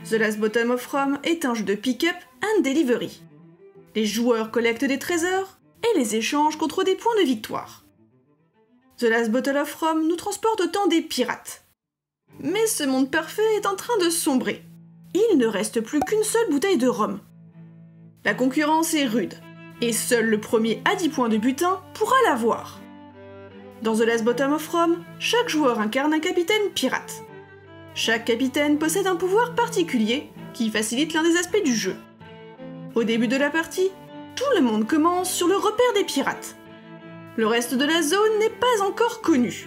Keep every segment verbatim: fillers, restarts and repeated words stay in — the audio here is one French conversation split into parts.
The Last Bottom of Rome est un jeu de pick-up and delivery. Les joueurs collectent des trésors et les échangent contre des points de victoire. The Last Bottle of Rome nous transporte au temps des pirates. Mais ce monde parfait est en train de sombrer. Il ne reste plus qu'une seule bouteille de rhum. La concurrence est rude, et seul le premier à dix points de butin pourra l'avoir. Dans The Last Bottom of Rome, chaque joueur incarne un capitaine pirate. Chaque capitaine possède un pouvoir particulier qui facilite l'un des aspects du jeu. Au début de la partie, tout le monde commence sur le repère des pirates. Le reste de la zone n'est pas encore connu.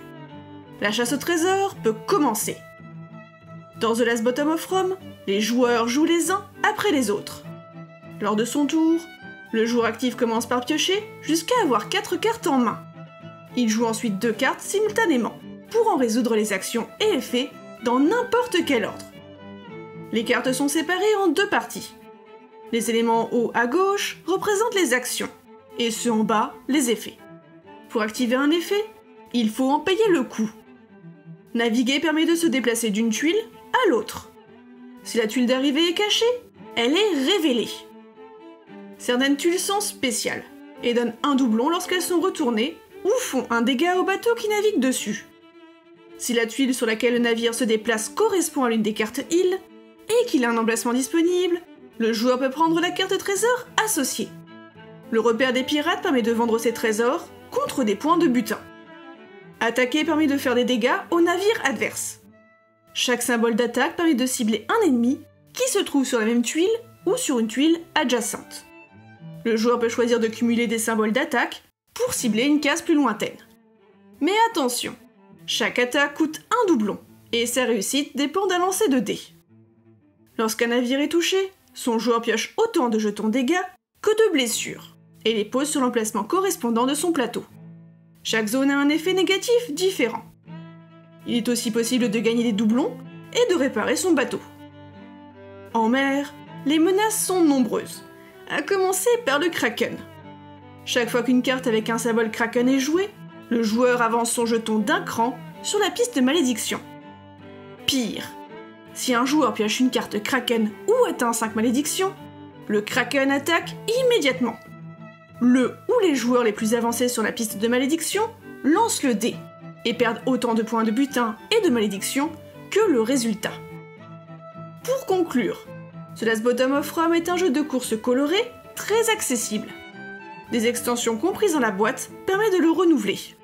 La chasse au trésor peut commencer. Dans The Last Bottom of Rome, les joueurs jouent les uns après les autres. Lors de son tour, le joueur actif commence par piocher jusqu'à avoir quatre cartes en main. Il joue ensuite deux cartes simultanément pour en résoudre les actions et effets dans n'importe quel ordre. Les cartes sont séparées en deux parties. Les éléments en haut à gauche représentent les actions et ceux en bas les effets. Pour activer un effet, il faut en payer le coût. Naviguer permet de se déplacer d'une tuile à l'autre. Si la tuile d'arrivée est cachée, elle est révélée. Certaines tuiles sont spéciales et donnent un doublon lorsqu'elles sont retournées ou font un dégât au bateau qui navigue dessus. Si la tuile sur laquelle le navire se déplace correspond à l'une des cartes îles et qu'il a un emplacement disponible, le joueur peut prendre la carte trésor associée. Le repère des pirates permet de vendre ses trésors contre des points de butin. Attaquer permet de faire des dégâts au navire adverse. Chaque symbole d'attaque permet de cibler un ennemi qui se trouve sur la même tuile ou sur une tuile adjacente. Le joueur peut choisir de cumuler des symboles d'attaque pour cibler une case plus lointaine. Mais attention, chaque attaque coûte un doublon, et sa réussite dépend d'un lancer de dés. Lorsqu'un navire est touché, son joueur pioche autant de jetons dégâts que de blessures, et les pose sur l'emplacement correspondant de son plateau. Chaque zone a un effet négatif différent. Il est aussi possible de gagner des doublons et de réparer son bateau. En mer, les menaces sont nombreuses, à commencer par le Kraken. Chaque fois qu'une carte avec un symbole Kraken est jouée, le joueur avance son jeton d'un cran sur la piste de malédiction. Pire, si un joueur pioche une carte Kraken ou atteint cinq malédictions, le Kraken attaque immédiatement. Le ou les joueurs les plus avancés sur la piste de malédiction lancent le dé et perdent autant de points de butin et de malédiction que le résultat. Pour conclure, The Last Bottom of Rome est un jeu de course coloré très accessible. Des extensions comprises dans la boîte permettent de le renouveler.